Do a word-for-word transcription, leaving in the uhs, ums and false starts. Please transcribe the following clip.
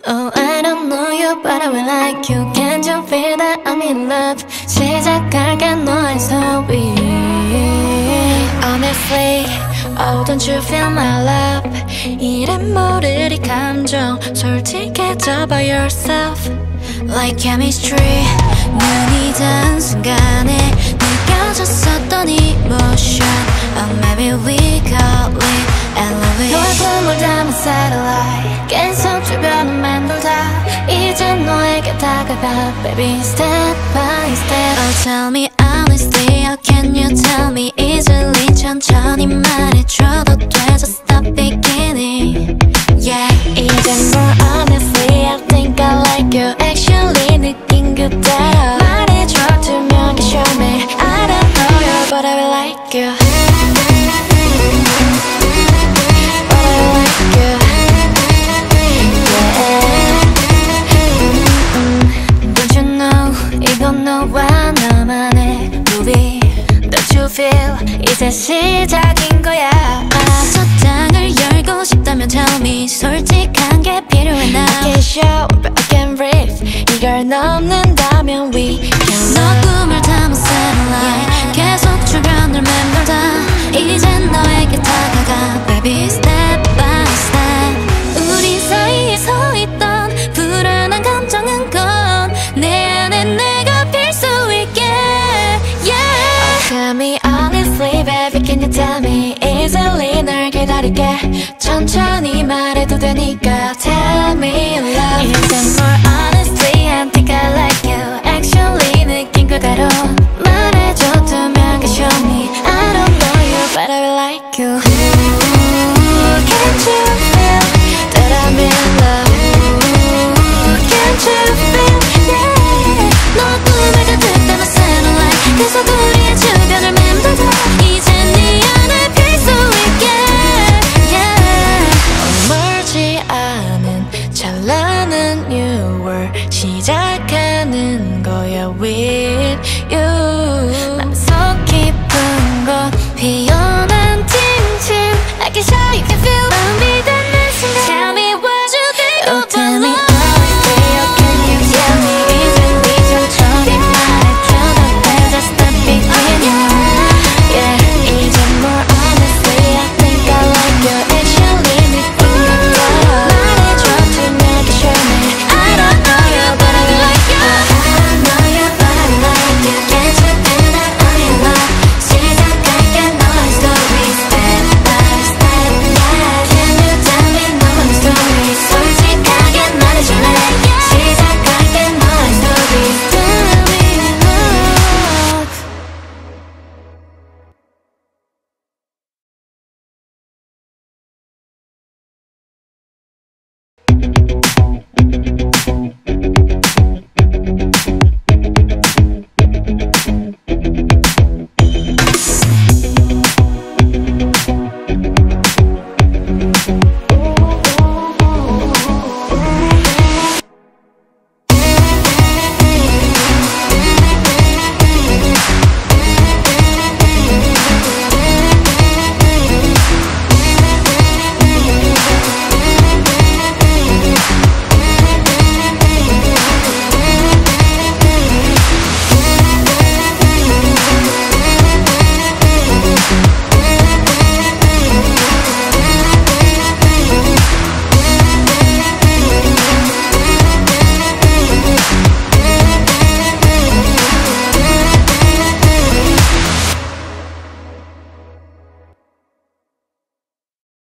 Oh, I don't know you, but I will like you. Can't you feel that I'm in love? 시작할게 너의 소리. Honestly, oh, don't you feel my love? 이래 모를 이 감정 솔직해져 by yourself. Like chemistry, 눈이 닿은 순간에 느껴졌었던 emotion. Oh, maybe we call it elevation. 너의 꿈을 담은 satellite 계속 주변을 맴돌다 이제 너에게 다가가 baby step by step. Oh, tell me honestly, how can you tell me easily? 천천히 말해줘도 돼, just stop beginning. Yeah, 이제 more honestly, I think I like you. Actually 느낀 그대로 말해줘 투명하게 show me. I don't know you, but I will like you. 너와 나만의 movie. Don't you feel 이제 시작인 거야. 첫장을 열고 싶다면 tell me. 솔직한 게 필요해 now. I can't show but I can breathe. 이걸 넘는다면 we can love. 너 꿈을 담은 satellite 계속 주변을 맴돌다 이제 너에게 다가가 baby step by step. 우리 사이에 서 있던 불안한 감정은 gone. 내 안에 내가 Tell me honestly, baby, can you tell me easily? 널 기다릴게 천천히 말해도 되니까 Tell me love. 이젠 more